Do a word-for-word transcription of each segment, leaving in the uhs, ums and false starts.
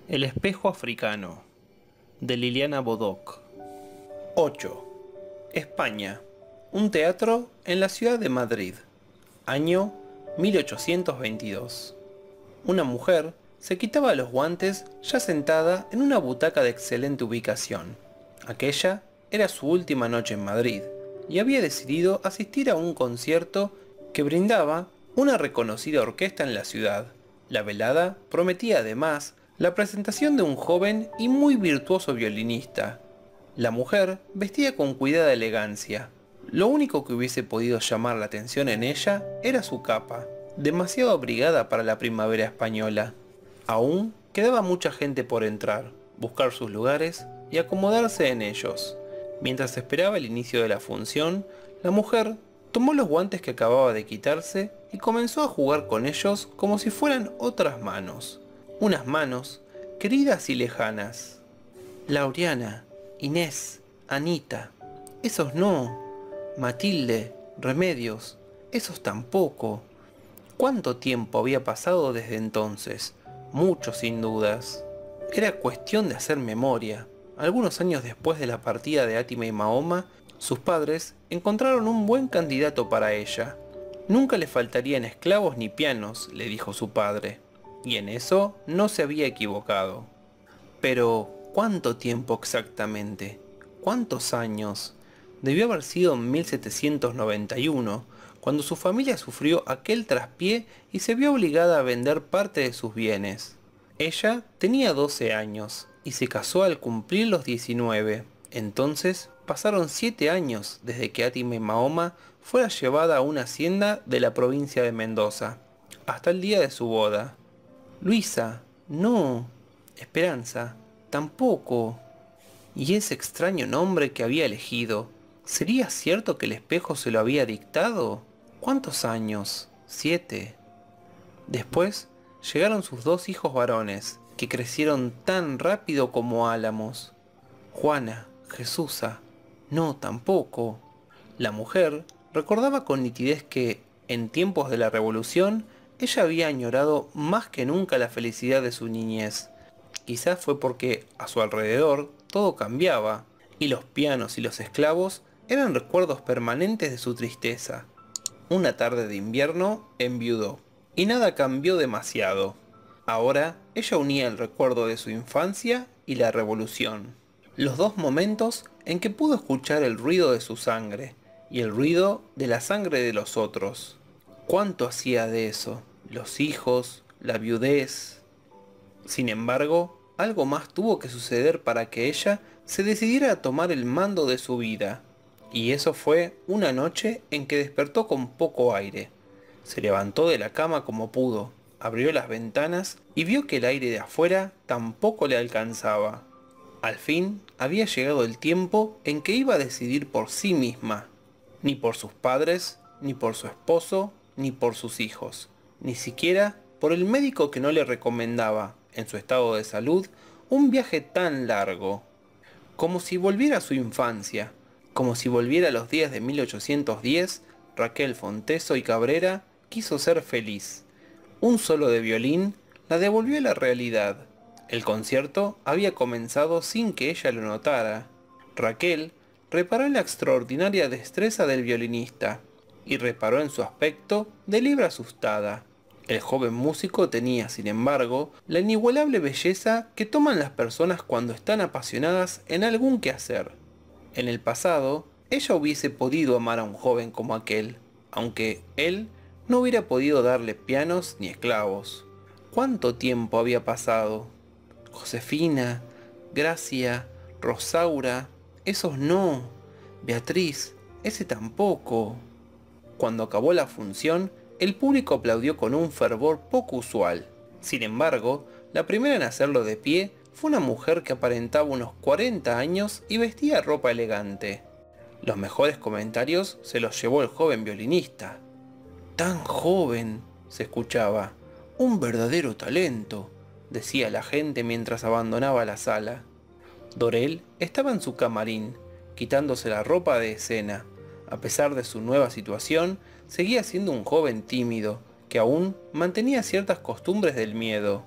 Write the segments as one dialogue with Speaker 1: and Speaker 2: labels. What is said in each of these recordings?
Speaker 1: El espejo africano, de Liliana Bodoc. ocho. España. Un teatro en la ciudad de Madrid. Año mil ochocientos veintidós. Una mujer se quitaba los guantes ya sentada en una butaca de excelente ubicación. Aquella era su última noche en Madrid y había decidido asistir a un concierto que brindaba una reconocida orquesta en la ciudad. La velada prometía además la presentación de un joven y muy virtuoso violinista. La mujer vestía con cuidada elegancia. Lo único que hubiese podido llamar la atención en ella era su capa, demasiado abrigada para la primavera española. Aún quedaba mucha gente por entrar, buscar sus lugares y acomodarse en ellos. Mientras esperaba el inicio de la función, la mujer tomó los guantes que acababa de quitarse y comenzó a jugar con ellos como si fueran otras manos. Unas manos queridas y lejanas. Laureana, Inés, Anita, esos no. Matilde, Remedios, esos tampoco. ¿Cuánto tiempo había pasado desde entonces? Mucho, sin dudas. Era cuestión de hacer memoria. Algunos años después de la partida de Átima y Mahoma, sus padres encontraron un buen candidato para ella. Nunca le faltarían esclavos ni pianos, le dijo su padre. Y en eso no se había equivocado. Pero, ¿cuánto tiempo exactamente? ¿Cuántos años? Debió haber sido en mil setecientos noventa y uno, cuando su familia sufrió aquel traspié y se vio obligada a vender parte de sus bienes. Ella tenía doce años y se casó al cumplir los diecinueve. Entonces pasaron siete años desde que Átima y Mahoma fuera llevada a una hacienda de la provincia de Mendoza, hasta el día de su boda. Luisa, no. Esperanza, tampoco. ¿Y ese extraño nombre que había elegido? ¿Sería cierto que el espejo se lo había dictado? ¿Cuántos años? Siete. Después llegaron sus dos hijos varones, que crecieron tan rápido como álamos. Juana, Jesusa, no, tampoco. La mujer recordaba con nitidez que, en tiempos de la Revolución, ella había añorado más que nunca la felicidad de su niñez. Quizás fue porque a su alrededor todo cambiaba, y los pianos y los esclavos eran recuerdos permanentes de su tristeza. Una tarde de invierno enviudó, y nada cambió demasiado. Ahora ella unía el recuerdo de su infancia y la revolución, los dos momentos en que pudo escuchar el ruido de su sangre y el ruido de la sangre de los otros. ¿Cuánto hacía de eso? Los hijos, la viudez. Sin embargo, algo más tuvo que suceder para que ella se decidiera a tomar el mando de su vida. Y eso fue una noche en que despertó con poco aire. Se levantó de la cama como pudo, abrió las ventanas y vio que el aire de afuera tampoco le alcanzaba. Al fin había llegado el tiempo en que iba a decidir por sí misma. Ni por sus padres, ni por su esposo, ni por sus hijos. Ni siquiera por el médico que no le recomendaba, en su estado de salud, un viaje tan largo. Como si volviera a su infancia, como si volviera a los días de mil ochocientos diez, Raquel Fonteso y Cabrera quiso ser feliz. Un solo de violín la devolvió a la realidad. El concierto había comenzado sin que ella lo notara. Raquel reparó en la extraordinaria destreza del violinista y reparó en su aspecto de liebre asustada. El joven músico tenía, sin embargo, la inigualable belleza que toman las personas cuando están apasionadas en algún quehacer. En el pasado, ella hubiese podido amar a un joven como aquel, aunque él no hubiera podido darle pianos ni esclavos. ¿Cuánto tiempo había pasado? Josefina, Gracia, Rosaura, esos no. Beatriz, ese tampoco. Cuando acabó la función, el público aplaudió con un fervor poco usual. Sin embargo, la primera en hacerlo de pie fue una mujer que aparentaba unos cuarenta años y vestía ropa elegante. Los mejores comentarios se los llevó el joven violinista. «Tan joven», se escuchaba. «Un verdadero talento», decía la gente mientras abandonaba la sala. Dorel estaba en su camarín, quitándose la ropa de escena. A pesar de su nueva situación, seguía siendo un joven tímido, que aún mantenía ciertas costumbres del miedo.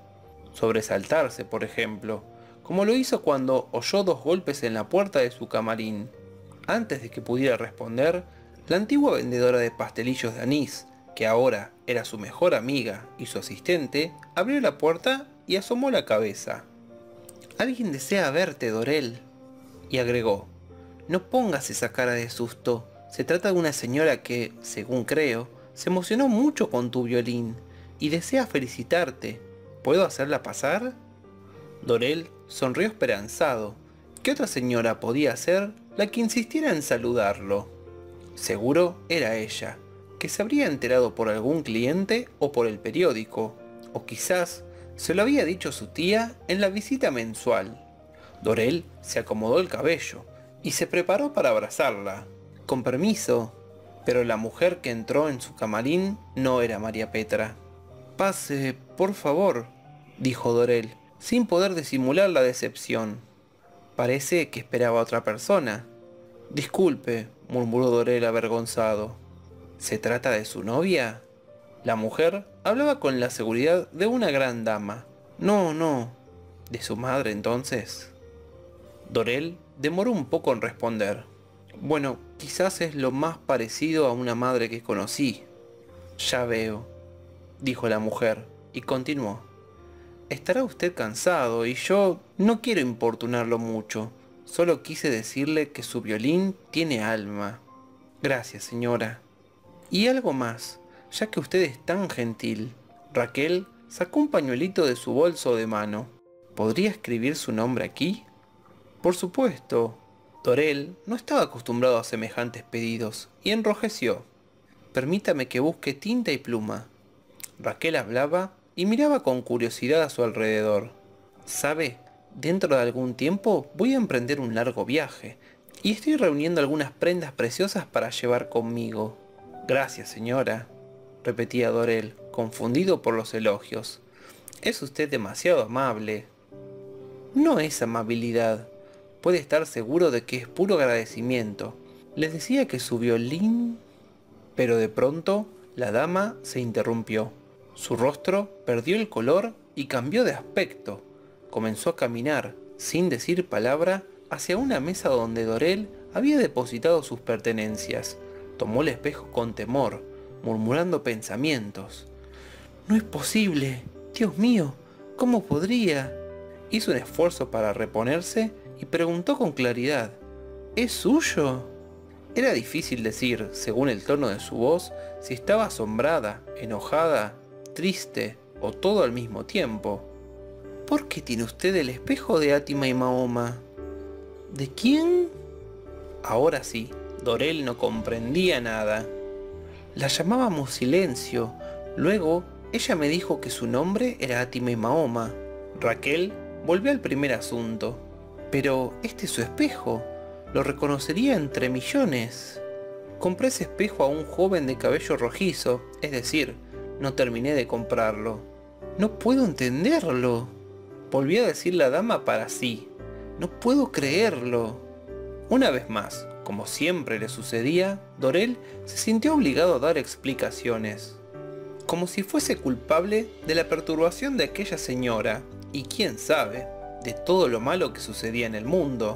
Speaker 1: sobresaltarse, por ejemplo, como lo hizo cuando oyó dos golpes en la puerta de su camarín. Antes de que pudiera responder, la antigua vendedora de pastelillos de anís, que ahora era su mejor amiga y su asistente, abrió la puerta y asomó la cabeza. «Alguien desea verte, Dorel», y agregó: «No pongas esa cara de susto. Se trata de una señora que, según creo, se emocionó mucho con tu violín y desea felicitarte. ¿Puedo hacerla pasar?» Dorel sonrió esperanzado. ¿Qué otra señora podía ser la que insistiera en saludarlo? Seguro era ella, que se habría enterado por algún cliente o por el periódico, o quizás se lo había dicho su tía en la visita mensual. Dorel se acomodó el cabello y se preparó para abrazarla. «Con permiso», pero la mujer que entró en su camarín no era María Petra. «Pase, por favor», dijo Dorel, sin poder disimular la decepción. Parece que esperaba a otra persona. «Disculpe», murmuró Dorel avergonzado. ¿Se trata de su novia? La mujer hablaba con la seguridad de una gran dama. «No, no». ¿De su madre, entonces? Dorel demoró un poco en responder. «Bueno, quizás es lo más parecido a una madre que conocí». «Ya veo», dijo la mujer, y continuó: «Estará usted cansado y yo no quiero importunarlo mucho. Solo quise decirle que su violín tiene alma». «Gracias, señora». «Y algo más, ya que usted es tan gentil». Raquel sacó un pañuelito de su bolso de mano. «¿Podría escribir su nombre aquí?» «Por supuesto». Dorel no estaba acostumbrado a semejantes pedidos y enrojeció. «Permítame que busque tinta y pluma». Raquel hablaba y miraba con curiosidad a su alrededor. «¿Sabe? Dentro de algún tiempo voy a emprender un largo viaje y estoy reuniendo algunas prendas preciosas para llevar conmigo». «Gracias, señora», repetía Dorel, confundido por los elogios. «Es usted demasiado amable». «No es amabilidad. Puede estar seguro de que es puro agradecimiento. Les decía que su violín...» Pero de pronto la dama se interrumpió. Su rostro perdió el color y cambió de aspecto. Comenzó a caminar, sin decir palabra, hacia una mesa donde Dorel había depositado sus pertenencias. Tomó el espejo con temor, murmurando pensamientos. «No es posible. Dios mío, ¿cómo podría?» Hizo un esfuerzo para reponerse y preguntó con claridad: «¿Es suyo?» Era difícil decir, según el tono de su voz, si estaba asombrada, enojada, triste o todo al mismo tiempo. «¿Por qué tiene usted el espejo de Átima y Mahoma?» «¿De quién?» Ahora sí, Dorel no comprendía nada. «La llamábamos Silencio. Luego ella me dijo que su nombre era Átima y Mahoma». Raquel volvió al primer asunto. «Pero este es su espejo. Lo reconocería entre millones. Compré ese espejo a un joven de cabello rojizo, es decir, no terminé de comprarlo». «No puedo entenderlo», volvió a decir la dama para sí. «No puedo creerlo». Una vez más, como siempre le sucedía, Dorel se sintió obligado a dar explicaciones, como si fuese culpable de la perturbación de aquella señora, y quién sabe, de todo lo malo que sucedía en el mundo.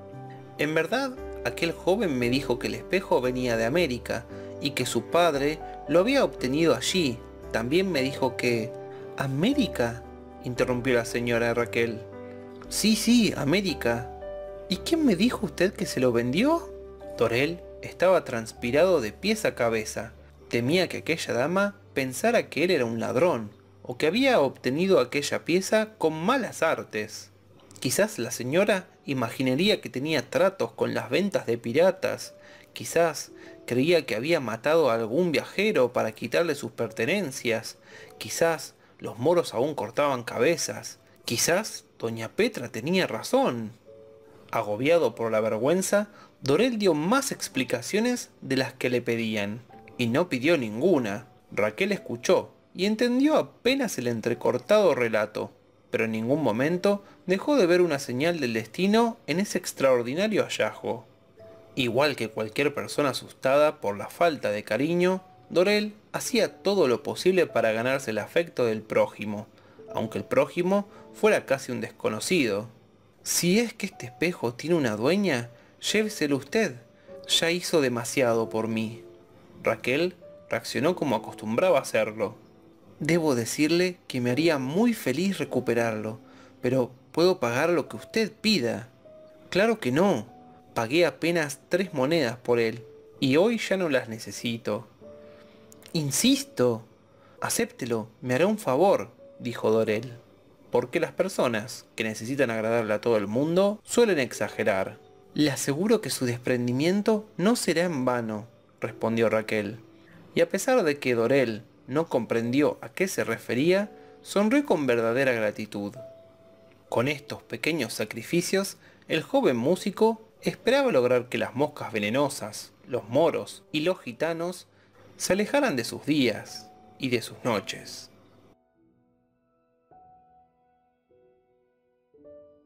Speaker 1: «En verdad, aquel joven me dijo que el espejo venía de América, y que su padre lo había obtenido allí. También me dijo que...» «¿América?», interrumpió la señora Raquel. «Sí, sí, América». «¿Y quién me dijo usted que se lo vendió?» Dorel estaba transpirado de pies a cabeza. Temía que aquella dama pensara que él era un ladrón, o que había obtenido aquella pieza con malas artes. Quizás la señora imaginaría que tenía tratos con las ventas de piratas. Quizás creía que había matado a algún viajero para quitarle sus pertenencias. Quizás los moros aún cortaban cabezas. Quizás doña Petra tenía razón. Agobiado por la vergüenza, Dorel dio más explicaciones de las que le pedían, y no pidió ninguna. Raquel escuchó y entendió apenas el entrecortado relato, pero en ningún momento dejó de ver una señal del destino en ese extraordinario hallazgo. Igual que cualquier persona asustada por la falta de cariño, Dorel hacía todo lo posible para ganarse el afecto del prójimo. aunque el prójimo fuera casi un desconocido. Si es que este espejo tiene una dueña, lléveselo usted, ya hizo demasiado por mí. Raquel reaccionó como acostumbraba hacerlo. Debo decirle que me haría muy feliz recuperarlo, pero ¿puedo pagar lo que usted pida? Claro que no, pagué apenas tres monedas por él, y hoy ya no las necesito. Insisto, acéptelo, me hará un favor, dijo Dorel. Porque las personas que necesitan agradarle a todo el mundo suelen exagerar. Le aseguro que su desprendimiento no será en vano, respondió Raquel. Y a pesar de que Dorel no comprendió a qué se refería, sonrió con verdadera gratitud. Con estos pequeños sacrificios, el joven músico esperaba lograr que las moscas venenosas, los moros y los gitanos se alejaran de sus días y de sus noches.